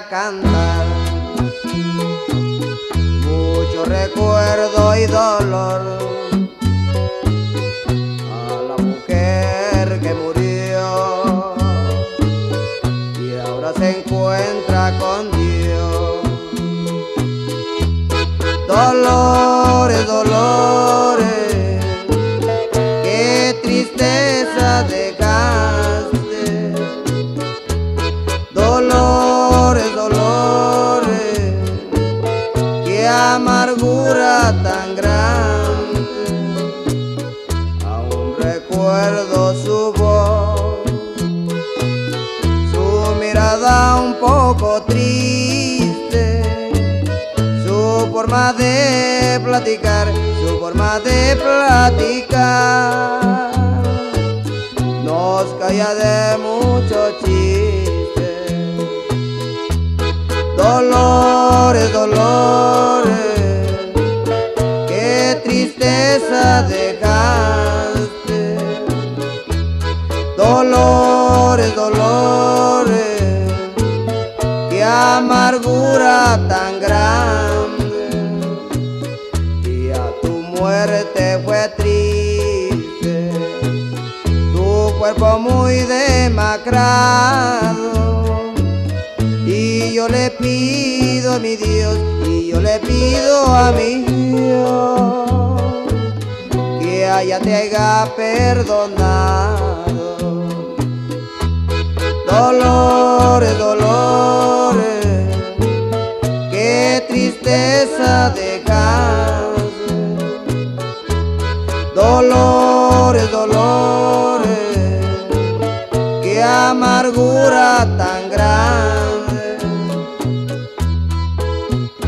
cantar. Mucho recuerdo y dolor a la mujer que murió y ahora se encuentra con Dios. Dolores, dolores, qué tristeza dejaste. Dolores, dolores, qué amargura tan grande. Aún recuerdo su voz, su mirada un poco triste, su forma de platicar, su forma de platicar nos caía de mucho chiste. Dolores, dolores, qué tristeza dejaste. Dolores, dolores, qué amargura tan grande. Y a tu muerte fue triste, tu cuerpo muy demacrado. Y yo le pido a mi Dios, y yo le pido a mi Dios, que allá te haya perdonado. Dolores, dolores, qué tristeza dejaste. Dolores, dolores, qué amargura tan grande.